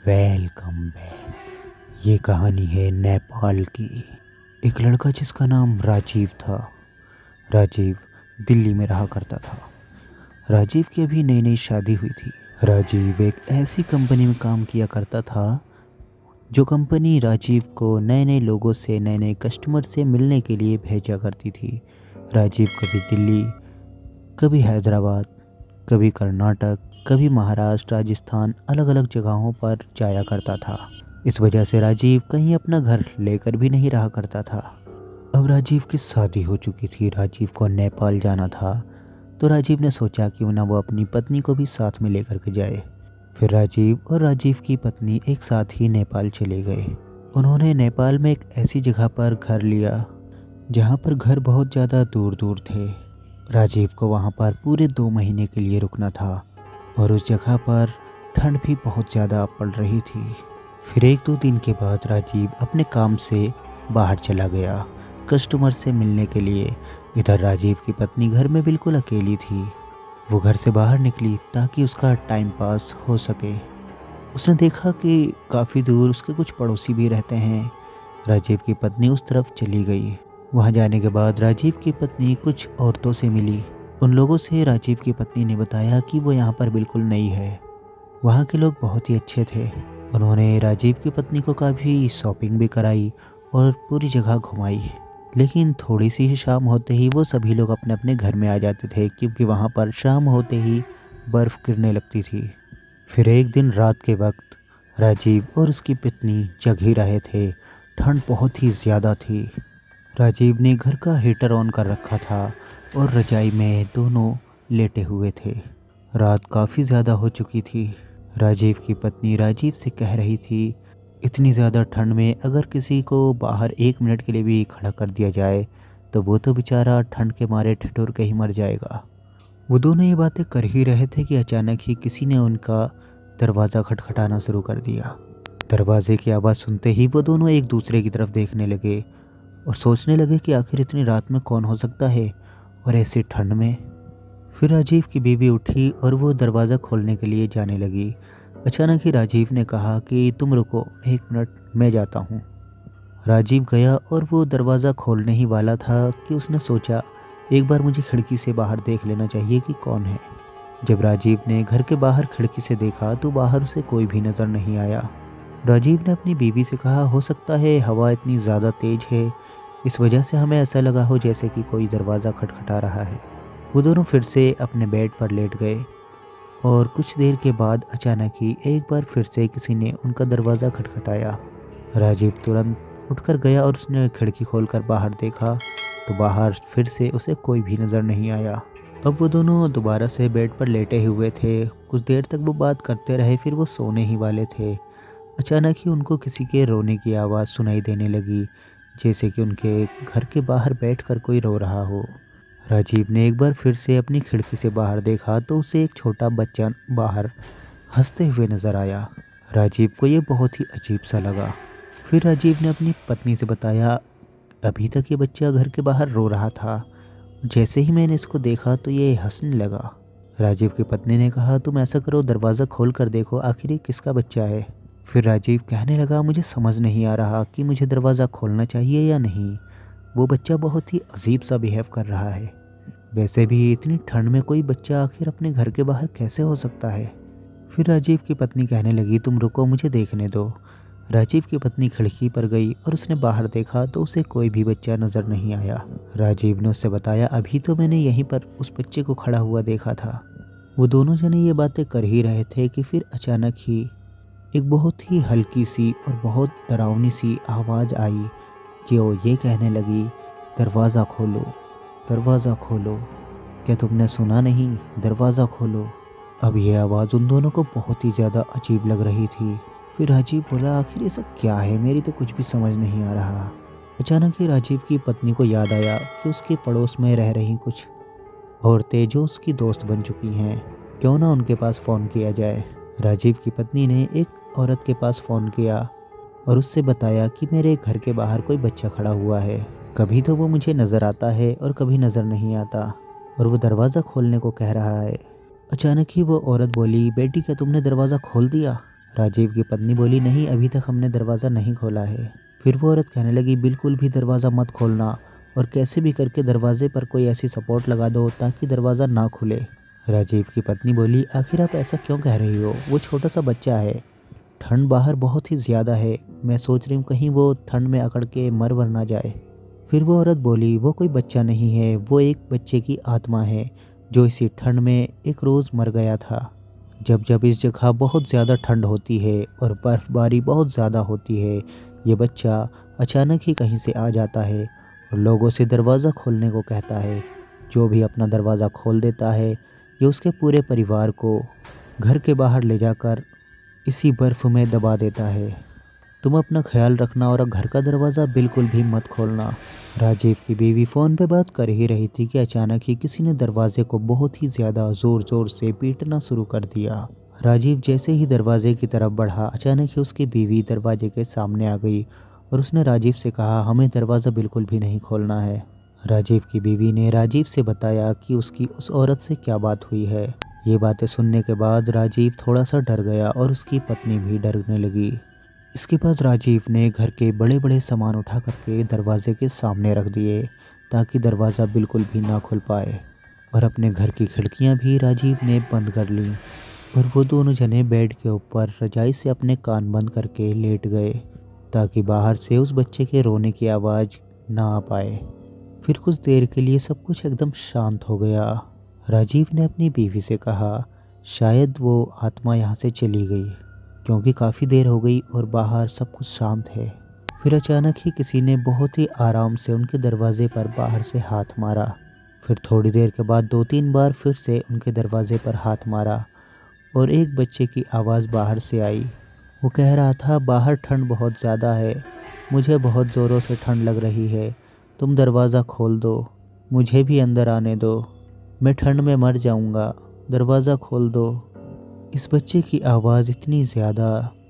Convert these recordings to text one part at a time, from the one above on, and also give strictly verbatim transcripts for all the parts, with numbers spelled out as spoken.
Welcome back. ये कहानी है नेपाल की। एक लड़का जिसका नाम राजीव था। राजीव दिल्ली में रहा करता था। राजीव की अभी नई नई शादी हुई थी। राजीव एक ऐसी कंपनी में काम किया करता था जो कंपनी राजीव को नए नए लोगों से, नए नए कस्टमर से मिलने के लिए भेजा करती थी। राजीव कभी दिल्ली, कभी हैदराबाद, कभी कर्नाटक, कभी महाराष्ट्र, राजस्थान, अलग अलग जगहों पर जाया करता था। इस वजह से राजीव कहीं अपना घर लेकर भी नहीं रहा करता था। अब राजीव की शादी हो चुकी थी, राजीव को नेपाल जाना था, तो राजीव ने सोचा क्यों ना वो अपनी पत्नी को भी साथ में लेकर के जाए। फिर राजीव और राजीव की पत्नी एक साथ ही नेपाल चले गए। उन्होंने नेपाल में एक ऐसी जगह पर घर लिया जहाँ पर घर बहुत ज़्यादा दूर दूर थे। राजीव को वहाँ पर पूरे दो महीने के लिए रुकना था और उस जगह पर ठंड भी बहुत ज़्यादा पड़ रही थी। फिर एक दो दिन के बाद राजीव अपने काम से बाहर चला गया कस्टमर से मिलने के लिए। इधर राजीव की पत्नी घर में बिल्कुल अकेली थी। वो घर से बाहर निकली ताकि उसका टाइम पास हो सके। उसने देखा कि काफ़ी दूर उसके कुछ पड़ोसी भी रहते हैं। राजीव की पत्नी उस तरफ चली गई। वहाँ जाने के बाद राजीव की पत्नी कुछ औरतों से मिली। उन लोगों से राजीव की पत्नी ने बताया कि वो यहाँ पर बिल्कुल नई है। वहाँ के लोग बहुत ही अच्छे थे। उन्होंने राजीव की पत्नी को काफ़ी शॉपिंग भी कराई और पूरी जगह घुमाई। लेकिन थोड़ी सी ही शाम होते ही वो सभी लोग अपने अपने घर में आ जाते थे, क्योंकि वहाँ पर शाम होते ही बर्फ़ गिरने लगती थी। फिर एक दिन रात के वक्त राजीव और उसकी पत्नी जग ही रहे थे। ठंड बहुत ही ज़्यादा थी। राजीव ने घर का हीटर ऑन कर रखा था और रजाई में दोनों लेटे हुए थे। रात काफ़ी ज़्यादा हो चुकी थी। राजीव की पत्नी राजीव से कह रही थी, इतनी ज़्यादा ठंड में अगर किसी को बाहर एक मिनट के लिए भी खड़ा कर दिया जाए तो वो तो बेचारा ठंड के मारे ठिठुर के ही मर जाएगा। वो दोनों ये बातें कर ही रहे थे कि अचानक ही किसी ने उनका दरवाज़ा खटखटाना शुरू कर दिया। दरवाजे की आवाज़ सुनते ही वो दोनों एक दूसरे की तरफ देखने लगे और सोचने लगे कि आखिर इतनी रात में कौन हो सकता है और ऐसी ठंड में। फिर राजीव की बीवी उठी और वो दरवाज़ा खोलने के लिए जाने लगी। अचानक ही राजीव ने कहा कि तुम रुको एक मिनट, मैं जाता हूँ। राजीव गया और वो दरवाज़ा खोलने ही वाला था कि उसने सोचा एक बार मुझे खिड़की से बाहर देख लेना चाहिए कि कौन है। जब राजीव ने घर के बाहर खिड़की से देखा तो बाहर उसे कोई भी नज़र नहीं आया। राजीव ने अपनी बीवी से कहा, हो सकता है हवा इतनी ज़्यादा तेज़ है, इस वजह से हमें ऐसा लगा हो जैसे कि कोई दरवाज़ा खटखटा रहा है। वो दोनों फिर से अपने बेड पर लेट गए और कुछ देर के बाद अचानक ही एक बार फिर से किसी ने उनका दरवाज़ा खटखटाया। राजीव तुरंत उठकर गया और उसने खिड़की खोलकर बाहर देखा तो बाहर फिर से उसे कोई भी नज़र नहीं आया। अब वो दोनों दोबारा से बेड पर लेटे हुए थे। कुछ देर तक वो बात करते रहे, फिर वो सोने ही वाले थे। अचानक ही उनको किसी के रोने की आवाज़ सुनाई देने लगी, जैसे कि उनके घर के बाहर बैठकर कोई रो रहा हो। राजीव ने एक बार फिर से अपनी खिड़की से बाहर देखा तो उसे एक छोटा बच्चा बाहर हंसते हुए नज़र आया। राजीव को ये बहुत ही अजीब सा लगा। फिर राजीव ने अपनी पत्नी से बताया, अभी तक ये बच्चा घर के बाहर रो रहा था, जैसे ही मैंने इसको देखा तो ये हंसने लगा। राजीव की पत्नी ने कहा, तुम ऐसा करो, दरवाज़ा खोल कर देखो आखिर ये किसका बच्चा है। फिर राजीव कहने लगा, मुझे समझ नहीं आ रहा कि मुझे दरवाज़ा खोलना चाहिए या नहीं। वो बच्चा बहुत ही अजीब सा बिहेव कर रहा है। वैसे भी इतनी ठंड में कोई बच्चा आखिर अपने घर के बाहर कैसे हो सकता है। फिर राजीव की पत्नी कहने लगी, तुम रुको, मुझे देखने दो। राजीव की पत्नी खिड़की पर गई और उसने बाहर देखा तो उसे कोई भी बच्चा नज़र नहीं आया। राजीव ने उससे बताया, अभी तो मैंने यहीं पर उस बच्चे को खड़ा हुआ देखा था। वो दोनों जने ये बातें कर ही रहे थे कि फिर अचानक ही एक बहुत ही हल्की सी और बहुत डरावनी सी आवाज़ आई जो ये कहने लगी, दरवाज़ा खोलो, दरवाज़ा खोलो। क्या तुमने सुना नहीं? दरवाज़ा खोलो। अब ये आवाज़ उन दोनों को बहुत ही ज़्यादा अजीब लग रही थी। फिर राजीव बोला, आखिर ये सब क्या है, मेरी तो कुछ भी समझ नहीं आ रहा। अचानक ही राजीव की पत्नी को याद आया कि उसके पड़ोस में रह रही कुछ औरतें जो उसकी दोस्त बन चुकी हैं, क्यों ना उनके पास फ़ोन किया जाए। राजीव की पत्नी ने एक औरत के पास फ़ोन किया और उससे बताया कि मेरे घर के बाहर कोई बच्चा खड़ा हुआ है, कभी तो वो मुझे नज़र आता है और कभी नज़र नहीं आता और वो दरवाज़ा खोलने को कह रहा है। अचानक ही वो औरत बोली, बेटी क्या तुमने दरवाज़ा खोल दिया? राजीव की पत्नी बोली, नहीं, अभी तक हमने दरवाज़ा नहीं खोला है। फिर वो औरत कहने लगी, बिल्कुल भी दरवाज़ा मत खोलना और कैसे भी करके दरवाजे पर कोई ऐसी सपोर्ट लगा दो ताकि दरवाज़ा ना खुले। राजीव की पत्नी बोली, आखिर आप ऐसा क्यों कह रही हो? वो छोटा सा बच्चा है, ठंड बाहर बहुत ही ज़्यादा है, मैं सोच रही हूँ कहीं वो ठंड में अकड़ के मर वर ना जाए। फिर वो औरत बोली, वो कोई बच्चा नहीं है, वो एक बच्चे की आत्मा है जो इसी ठंड में एक रोज़ मर गया था। जब जब इस जगह बहुत ज़्यादा ठंड होती है और बर्फ़बारी बहुत ज़्यादा होती है, ये बच्चा अचानक ही कहीं से आ जाता है और लोगों से दरवाज़ा खोलने को कहता है। जो भी अपना दरवाज़ा खोल देता है, ये उसके पूरे परिवार को घर के बाहर ले जाकर इसी बर्फ़ में दबा देता है। तुम अपना ख्याल रखना और घर का दरवाज़ा बिल्कुल भी मत खोलना। राजीव की बीवी फ़ोन पे बात कर ही रही थी कि अचानक ही किसी ने दरवाजे को बहुत ही ज़्यादा ज़ोर ज़ोर से पीटना शुरू कर दिया। राजीव जैसे ही दरवाजे की तरफ बढ़ा, अचानक ही उसकी बीवी दरवाजे के सामने आ गई और उसने राजीव से कहा, हमें दरवाज़ा बिल्कुल भी नहीं खोलना है। राजीव की बीवी ने राजीव से बताया कि उसकी उस औरत से क्या बात हुई है। ये बातें सुनने के बाद राजीव थोड़ा सा डर गया और उसकी पत्नी भी डरने लगी। इसके बाद राजीव ने घर के बड़े बड़े सामान उठा करके दरवाजे के सामने रख दिए ताकि दरवाज़ा बिल्कुल भी ना खुल पाए, और अपने घर की खिड़कियां भी राजीव ने बंद कर लीं और वो दोनों जने बेड के ऊपर रजाई से अपने कान बंद करके लेट गए ताकि बाहर से उस बच्चे के रोने की आवाज़ ना आ पाए। फिर कुछ देर के लिए सब कुछ एकदम शांत हो गया। राजीव ने अपनी बीवी से कहा, शायद वो आत्मा यहाँ से चली गई क्योंकि काफ़ी देर हो गई और बाहर सब कुछ शांत है। फिर अचानक ही किसी ने बहुत ही आराम से उनके दरवाजे पर बाहर से हाथ मारा। फिर थोड़ी देर के बाद दो तीन बार फिर से उनके दरवाजे पर हाथ मारा और एक बच्चे की आवाज़ बाहर से आई। वो कह रहा था, बाहर ठंड बहुत ज़्यादा है, मुझे बहुत ज़ोरों से ठंड लग रही है, तुम दरवाज़ा खोल दो, मुझे भी अंदर आने दो, मैं ठंड में मर जाऊँगा, दरवाज़ा खोल दो। इस बच्चे की आवाज़ इतनी ज़्यादा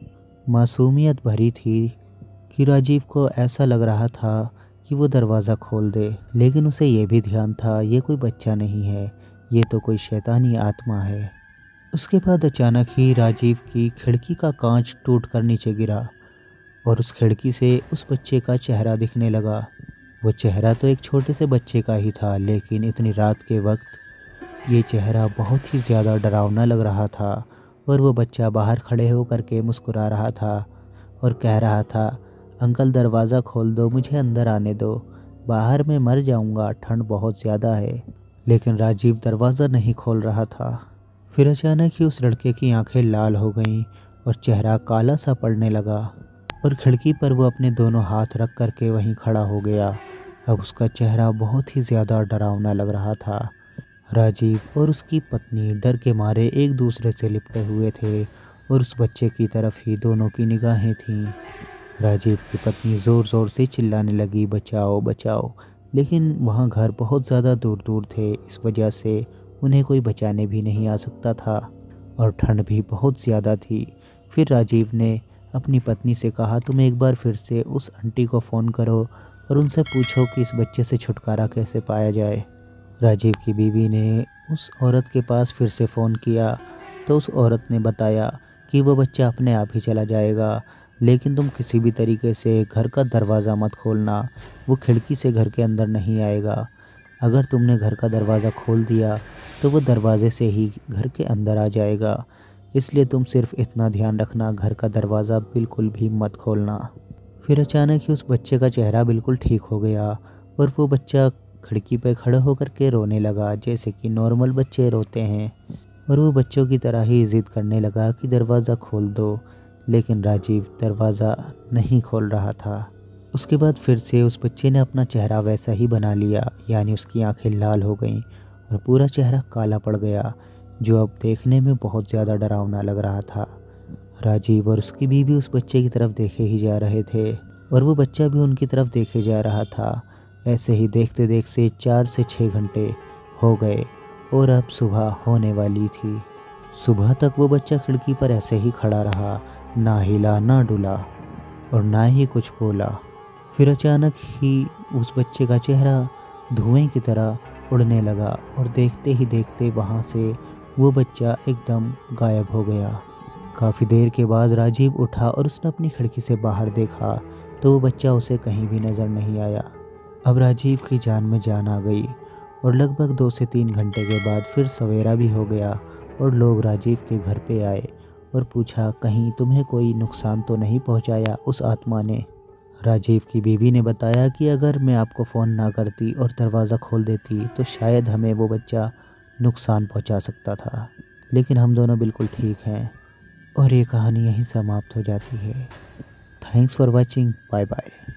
मासूमियत भरी थी कि राजीव को ऐसा लग रहा था कि वो दरवाज़ा खोल दे, लेकिन उसे ये भी ध्यान था ये कोई बच्चा नहीं है, ये तो कोई शैतानी आत्मा है। उसके बाद अचानक ही राजीव की खिड़की का कांच टूट कर नीचे गिरा और उस खिड़की से उस बच्चे का चेहरा दिखने लगा। वो चेहरा तो एक छोटे से बच्चे का ही था, लेकिन इतनी रात के वक्त ये चेहरा बहुत ही ज़्यादा डरावना लग रहा था और वो बच्चा बाहर खड़े होकर के मुस्कुरा रहा था और कह रहा था, अंकल दरवाज़ा खोल दो, मुझे अंदर आने दो, बाहर मैं मर जाऊंगा, ठंड बहुत ज़्यादा है। लेकिन राजीव दरवाज़ा नहीं खोल रहा था। फिर अचानक ही उस लड़के की आंखें लाल हो गईं और चेहरा काला सा पड़ने लगा और खिड़की पर वो अपने दोनों हाथ रख कर के वहीं खड़ा हो गया। अब उसका चेहरा बहुत ही ज़्यादा डरावना लग रहा था। राजीव और उसकी पत्नी डर के मारे एक दूसरे से लिपटे हुए थे और उस बच्चे की तरफ ही दोनों की निगाहें थीं। राजीव की पत्नी ज़ोर ज़ोर से चिल्लाने लगी, बचाओ बचाओ, लेकिन वहाँ घर बहुत ज़्यादा दूर दूर थे, इस वजह से उन्हें कोई बचाने भी नहीं आ सकता था और ठंड भी बहुत ज़्यादा थी। फिर राजीव ने अपनी पत्नी से कहा, तुम एक बार फिर से उस आंटी को फ़ोन करो और उनसे पूछो कि इस बच्चे से छुटकारा कैसे पाया जाए। राजीव की बीवी ने उस औरत के पास फिर से फ़ोन किया तो उस औरत ने बताया कि वो बच्चा अपने आप ही चला जाएगा, लेकिन तुम किसी भी तरीके से घर का दरवाज़ा मत खोलना, वो खिड़की से घर के अंदर नहीं आएगा। अगर तुमने घर का दरवाज़ा खोल दिया तो वो दरवाज़े से ही घर के अंदर आ जाएगा, इसलिए तुम सिर्फ इतना ध्यान रखना, घर का दरवाज़ा बिल्कुल भी मत खोलना। फिर अचानक ही उस बच्चे का चेहरा बिल्कुल ठीक हो गया और वो बच्चा खिड़की पे खड़ा होकर के रोने लगा जैसे कि नॉर्मल बच्चे रोते हैं, और वो बच्चों की तरह ही ज़िद करने लगा कि दरवाज़ा खोल दो, लेकिन राजीव दरवाज़ा नहीं खोल रहा था। उसके बाद फिर से उस बच्चे ने अपना चेहरा वैसा ही बना लिया, यानी उसकी आंखें लाल हो गईं और पूरा चेहरा काला पड़ गया, जो अब देखने में बहुत ज़्यादा डरावना लग रहा था। राजीव और उसकी बीवी उस बच्चे की तरफ देखे ही जा रहे थे और वो बच्चा भी उनकी तरफ देखे जा रहा था। ऐसे ही देखते देखते चार से छः घंटे हो गए और अब सुबह होने वाली थी। सुबह तक वो बच्चा खिड़की पर ऐसे ही खड़ा रहा, ना हिला ना डुला और ना ही कुछ बोला। फिर अचानक ही उस बच्चे का चेहरा धुएं की तरह उड़ने लगा और देखते ही देखते वहाँ से वो बच्चा एकदम गायब हो गया। काफ़ी देर के बाद राजीव उठा और उसने अपनी खिड़की से बाहर देखा तो वो बच्चा उसे कहीं भी नज़र नहीं आया। अब राजीव की जान में जान आ गई और लगभग दो से तीन घंटे के बाद फिर सवेरा भी हो गया और लोग राजीव के घर पे आए और पूछा, कहीं तुम्हें कोई नुकसान तो नहीं पहुंचाया उस आत्मा ने। राजीव की बीवी ने बताया कि अगर मैं आपको फ़ोन ना करती और दरवाज़ा खोल देती तो शायद हमें वो बच्चा नुकसान पहुंचा सकता था, लेकिन हम दोनों बिल्कुल ठीक हैं। और ये कहानी यहीं समाप्त हो जाती है। Thanks for watching. Bye bye.